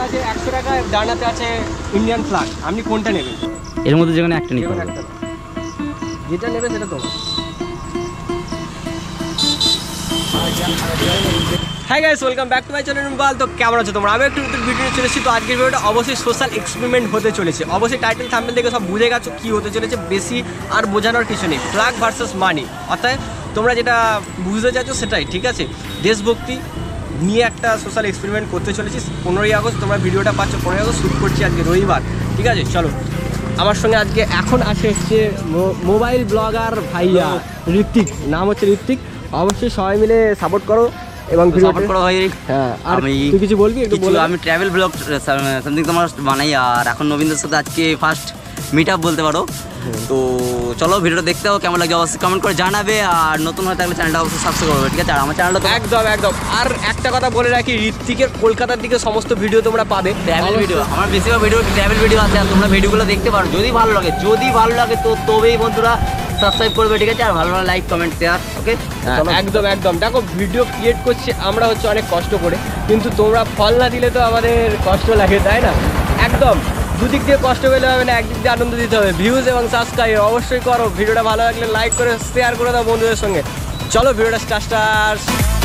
আছে 100 টাকা, ডানাতে আছে ইন্ডিয়ান ফ্ল্যাগ। আপনি কোনটা নেবেন? এর মধ্যে যেখানে একটা নিতে হবে, যেটা নেবে সেটা তোমার। Hi guys, welcome back to my channel mobile. তো কেমন আছো তোমরা? আমি একটু নতুন ভিডিও চলে এসেছি। তো আজকের ভিডিওটা অবশ্যই সোশ্যাল এক্সপেরিমেন্ট হতে চলেছে। অবশ্যই টাইটেল থাম্বনেল দেখে সব বুঝে গেছো কী হতে চলেছে, বেশি আর বোঝানোর কিছু নেই। ফ্ল্যাগ ভার্সেস মানি, অর্থাৎ তোমরা যেটা বুঝতে চাইছো সেটাই, ঠিক আছে? দেশভক্তি নিয়ে একটা সোশ্যাল এক্সপেরিমেন্ট করতে চলেছি। 15ই আগস্ট তোমরা ভিডিওটা পাচ্ছ, 15ই আগস্ট শ্যুট করছি আজকে রবিবার, ঠিক আছে? চলো, আমার সঙ্গে আজকে এখন হচ্ছে মোবাইল ব্লগার ভাইয়া ঋত্বিক, নাম হচ্ছে ঋত্বিক। অবশ্যই সবাই মিলে সাপোর্ট করো এবং সাপোর্ট করো ভাই। হ্যাঁ, আমি তুই কিছু বলবি? একটু বল। আমি ট্রাভেল ব্লগ সামথিং তোমার বানাই, আর এখন নবীনদের সাথে আজকে ফার্স্ট মিট আপ বলতে পারো। তো চলো ভিডিওটা দেখতে হবে, কেমন লাগে অবশ্যই কমেন্ট করে জানাবে, আর নতুন হয়ে থাকলে চ্যানেলটা অবশ্যই সাবস্ক্রাইব করবে, ঠিক আছে? আর আমার চ্যানেলটা তো একদম। আর একটা কথা বলে রাখি, ঋত্বিকের কলকাতার দিকে সমস্ত ভিডিও তোমরা পাবে, ট্রাভেল ভিডিও। আমার বেশিরভাগ ভিডিও ট্রাভেল ভিডিও আছে, আর তোমরা ভিডিওগুলো দেখতে পারো। যদি ভালো লাগে তো তবেই বন্ধুরা সাবস্ক্রাইব করবে, ঠিক আছে? আর ভালো লাইক কমেন্ট শেয়ার, ওকে? একদম। দেখো, ভিডিও ক্রিয়েট করছি আমরা হচ্ছে অনেক কষ্ট করে, কিন্তু তোমরা ফল না দিলে তো আমাদের কষ্ট লাগে, তাই না? একদম দুদিক দিয়ে কষ্ট পেলে হবে না, একদিক দিয়ে আনন্দ দিতে হবে। ভিউজ এবং সাবস্ক্রাইব অবশ্যই করো। ভিডিওটা ভালো লাগলে লাইক করে শেয়ার করে দাও বন্ধুদের সঙ্গে। চলো ভিডিওটা স্টার্ট।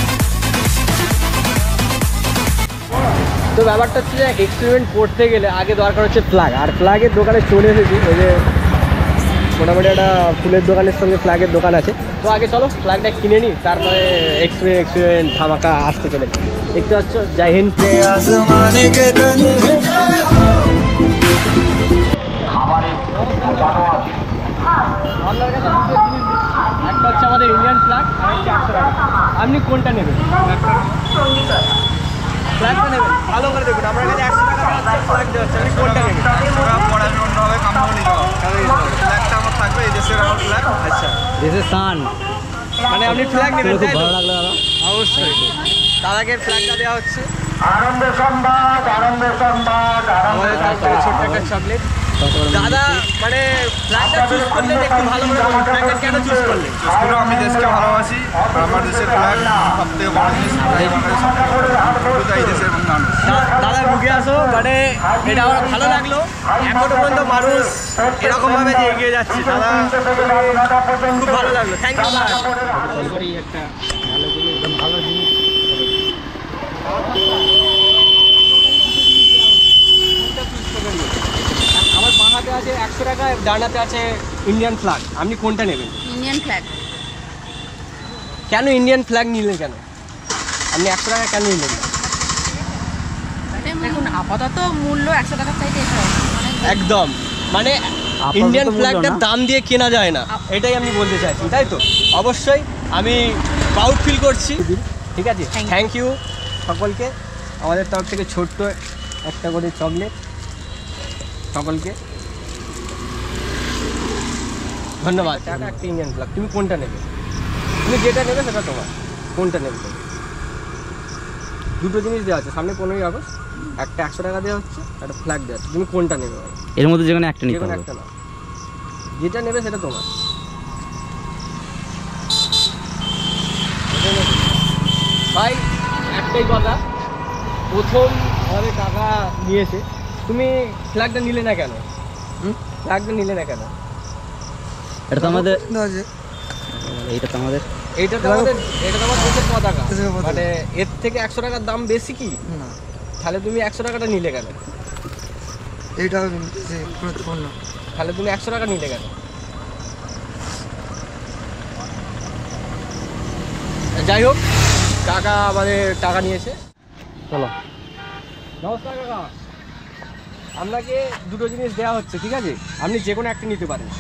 তো ব্যাপারটা হচ্ছে যে এক্সপেরিমেন্ট করতে গেলে আগে দরকার হচ্ছে ফ্ল্যাগ। আর ফ্ল্যাগের দোকানে চলে এসেছি, ওই যে মোটামুটি একটা ফুলের দোকানের সঙ্গে ফ্ল্যাগের দোকান আছে। তো আগে চলো ফ্ল্যাগটা কিনে নিই, তারপরে এক্সপেরিমেন্ট ধামাকা আসতে চলে। দেখতে পাচ্ছ, জয় হিন্দ। একটা হচ্ছে আমাদের ইন্ডিয়ান ফ্ল্যাগ, আর হচ্ছে 100 টাকা। আপনি কোনটা নেবেন? ফ্ল্যাগটা নেবেন? ভালো করে দেখুন, আমার কাছে 100 টাকা ফ্ল্যাগ দেওয়া হচ্ছে। আপনি কোনটা নেবেন? আচ্ছা, দেশের সান, মানে আপনি ফ্ল্যাগ নেবেন, তাই তো? ভালো লাগলো দাদা। অবশ্যই দাদাকে ফ্ল্যাগটা দেওয়া হচ্ছে। আমাদের তরফ থেকে ছোট্ট একটা চকলেট। দাদা, মানে ফ্ল্যাগটা চুজ করলেন একটু ভালো করে বলুন, ফ্ল্যাগটা কেন চুজ করলেন? আমি দেশকে ভালোবাসি, আমার দেশের ফ্ল্যাগ সবথেকে বড় জিনিস, এই দেশের মানুষ। দাদা বুকে আসো, মানে এটা আমার ভালো লাগলো। এখনো পর্যন্ত মানুষ এরকমভাবে যে এগিয়ে যাচ্ছে, দাদা খুব ভালো লাগলো। Thank you. একটা ভালো জিনিস আমার বাঁহাতে আছে 100 টাকা, ডানাতে আছে ইন্ডিয়ান ফ্ল্যাগ। আপনি কোনটা নেবেন? Indian flag. কেন ইন্ডিয়ান ফ্ল্যাগ নিলেন? কেন আপনি 100 টাকা কেন নিলেন? দেখুন, আপাতত মূল্য 100 টাকার চাইতে একদম, মানে ইন্ডিয়ান ফ্ল্যাগটার দাম দিয়ে কেনা যায় না, এটাই আমি বলতে চাইছি, তাই তো? অবশ্যই আমি প্রাউড ফিল করছি, ঠিক আছে? থ্যাংক ইউ সকলকে। আমাদের তরফ থেকে ছোট্ট একটা করে চকলেট সকলকে, ধন্যবাদ। টাকা একটা ইন্ডিয়ান ফ্ল্যাগ। তুমি কোনটা নেবে? তুমি যেটা নেবে সেটা তোমার। কোনটা নেবে? দুটো জিনিস দেওয়া আছে সামনে, 15ই আগস্ট। একটা 100 টাকা দেওয়া হচ্ছে, একটা ফ্ল্যাগ দেওয়া হচ্ছে। তুমি কোনটা নেবে? এর মধ্যে যেখানে একটা নিতে হবে, একটা না, যেটা নেবে সেটা তোমার। ভাই একটাই কথা, প্রথম আমাদের টাকা নিয়েছে, তুমি ফ্ল্যাগটা নিলে না কেন? ফ্ল্যাগটা নিলে না কেন? এটা তো আমাদের, এইটা তো আমাদের দেশের পতাকা, মানে এর থেকে 100 টাকার দাম বেশি কি? তাহলে তুমি 100 টাকাটা নিলে কেন? এইটা গুরুত্বপূর্ণ। তাহলে তুমি 100 টাকা নিলে কেন? যাই হোক, কাকা আমাদের টাকা নিয়েছে। চলো, নমস্কার কাকা। আপনাকে দুটো জিনিস দেওয়া হচ্ছে, ঠিক আছে? আপনি যে কোনো একটা নিতে পারেন।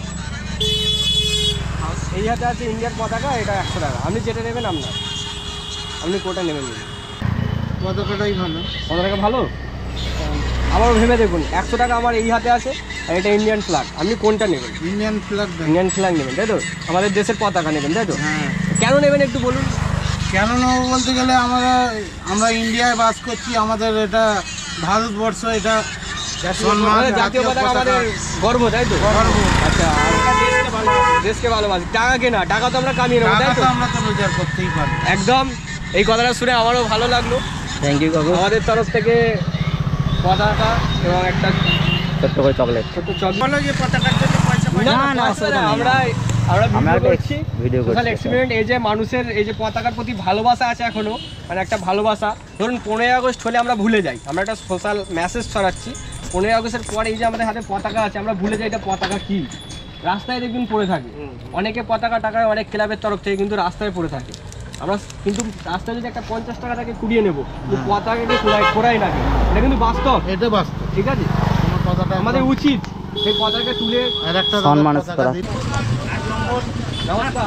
এই হাতে আছে ইন্ডিয়ার পতাকা, এটা 100 টাকা। আপনি যেটা নেবেন আপনার। আপনি কোটা নেবেন? পতাকাটাই ভালো। পতাকা ভালো? আবারও ভেবে দেখুন, 100 টাকা আমার এই হাতে আছে, আর এটা ইন্ডিয়ান ফ্ল্যাগ। আপনি কোনটা নেবেন? Indian flag. ইন্ডিয়ান ফ্ল্যাগ নেবেন, তাই তো? আমাদের দেশের পতাকা নেবেন, তাই তো? হ্যাঁ। কেন নেবেন একটু বলুন। কেন নেবো বলতে গেলে আমরা ইন্ডিয়ায় বাস করছি, আমাদের এটা ভারতবর্ষ, এটা জাতীয় পতাকা আমাদের গর্ব, তাই তো? আচ্ছা, দেশকে ভালোবাসি। টাকাকে না, টাকা তো আমরা কামিয়ে নেবো, তাই তো? আমরা তো রোজগার করতেই পারি। একদম। এই কথাটা শুনে আমারও ভালো লাগলো। থ্যাংক ইউ কাকু। আমাদের তরফ থেকে পতাকা এবং একটা ছোট্ট করে চকলেট। ছোট্ট চকলেট। বলো যে পতাকার জন্য পয়সা না না, না অসুবিধা নেই। আমরা ভিডিও করছি, ভিডিও সোশ্যাল করছি। এক্সপেরিমেন্ট। এই যে মানুষের এই যে পতাকার প্রতি ভালোবাসা আছে এখনো, মানে একটা ভালোবাসা। ধরুন 15ই আগস্ট হলে আমরা ভুলে যাই, আমরা একটা সোশ্যাল মেসেজ ছড়াচ্ছি। 15ই আগস্টের পরে এই যে আমাদের হাতে পতাকা আছে, আমরা ভুলে যাই এটা পতাকা কি। রাস্তায় দেখবেন পড়ে থাকে, অনেকে পতাকা টাকায় অনেক ক্লাবের তরফ থেকে কিন্তু রাস্তায় পড়ে থাকে। আমরা কিন্তু রাস্তায় যদি একটা 50 টাকা তাকে কুড়িয়ে নেবো, পতাকাকে খোড়াই না, এটা কিন্তু বাস্তব, এটা বাস্তব। ঠিক আছে। আমার কথাটা আমাদের উচিত সেই পতাকা তুলে। আর একটা সম্মান পতাকা করা। দিন। নমস্কার,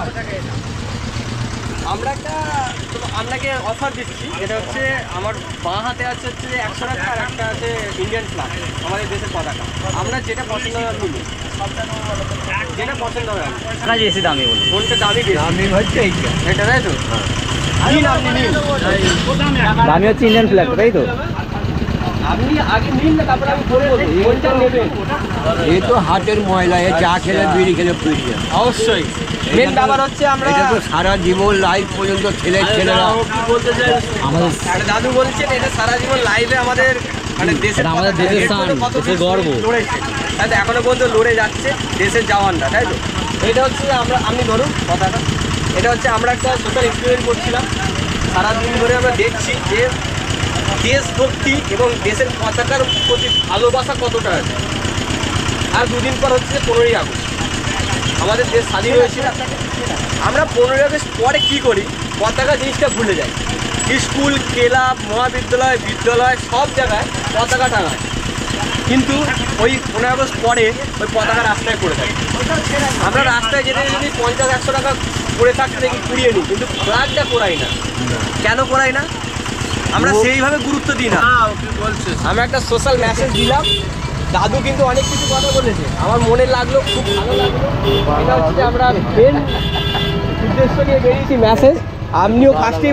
আমরা আপনাকে অফার দিচ্ছি, যেটা হচ্ছে আমার বাঁ হাতে আছে হচ্ছে 100 টাকা আর একটা আছে ইন্ডিয়ান ফ্ল্যাগ, আমাদের দেশের পতাকা। আমরা যেটা পছন্দ হয় নিই, যেটা পছন্দ হয় না বেশি দামি বলি। কোনটা দামি বেশি? আমি হচ্ছে এইটা এটা তাই তো, নিন আপনি নিন, দামি হচ্ছে ইন্ডিয়ান ফ্ল্যাগ, তাই তো? আপনি আগে নিন না, তারপরে আমি বলবো কোনটা নেবেন। এই তো হাতের ময়লা, এ চা খেলে বিড়ি খেলে পুড়ে যায়। অবশ্যই মেন ব্যাপার হচ্ছে আমরা এটা তো সারা জীবন লাইফ পর্যন্ত ছেলেরা বলতে চাই, আমাদের একটা দাদু বলছেন এটা সারা জীবন লাইভে আমাদের মানে দেশের এটা আমাদের পতাকা, দেশের এর জন্য শান, কত দেশের কিছু গর্ব। লড়েছে, তাই তো এখনো পর্যন্ত লড়ে যাচ্ছে দেশের জওয়ানরা, তাই তো। এটা হচ্ছে আপনি ধরুন কথাটা, এটা হচ্ছে আমরা একটা সোশ্যাল এক্সপেরিমেন্ট করছিলাম। সারাদিন ধরে আমরা দেখছি যে দেশভক্তি এবং দেশের পতাকার প্রতি ভালোবাসা কতটা আছে। আর দুদিন পর হচ্ছে 15ই আগস্ট, আমাদের দেশ স্বাধীন হয়েছিল। আমরা 15ই আগস্ট পরে কী করি, পতাকা জিনিসটা ভুলে যাই। স্কুল, ক্লাব, মহাবিদ্যালয়, বিদ্যালয় সব জায়গায় পতাকা টাঙায়, কিন্তু ওই 15ই আগস্ট পরে ওই পতাকা রাস্তায় পড়ে থাকে। আমরা রাস্তায় যেতে যদি 50-100 টাকা পড়ে থাকতে দেখি কুড়িয়ে নিই, কিন্তু ফ্ল্যাগটা করাই না। কেন করাই না? আমরা সেইভাবে গুরুত্ব দিই না। আমরা একটা সোশ্যাল মেসেজ দিলাম, দাদু কিন্তু অনেক কিছু কথা বলেছে, আমার মনে লাগলো, খুব ভালো লাগলো। এটা হচ্ছে যে আমরা মেন উদ্দেশ্য নিয়ে বেরিয়েছি মেসেজ। আপনিও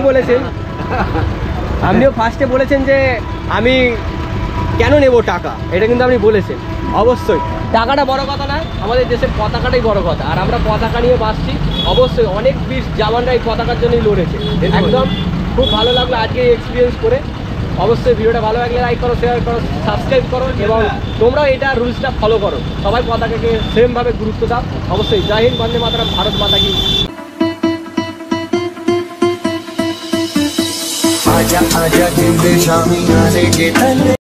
ফার্স্টে বলেছেন যে আমি কেন নেব টাকা, এটা কিন্তু আপনি বলেছেন। অবশ্যই টাকাটা বড় কথা নয়, আমাদের দেশের পতাকাটাই বড় কথা। আর আমরা পতাকা নিয়ে বাঁচছি, অবশ্যই অনেক বীর জওয়ানরা এই পতাকার জন্যই লড়েছে। একদম খুব ভালো লাগলো আজকে এক্সপিরিয়েন্স করে। অবশ্যই ভিডিওটা ভালো লাগলে লাইক করো, শেয়ার করো, সাবস্ক্রাইব করো, এবং তোমরাও এটা রুলসটা ফলো করো। সবাই পতাকাকে সেমভাবে গুরুত্ব দাও। অবশ্যই জয় হিন্দ, বন্দে মাতরম, ভারত মাতা কি। आजा आजा जिंदे शामी आने के तले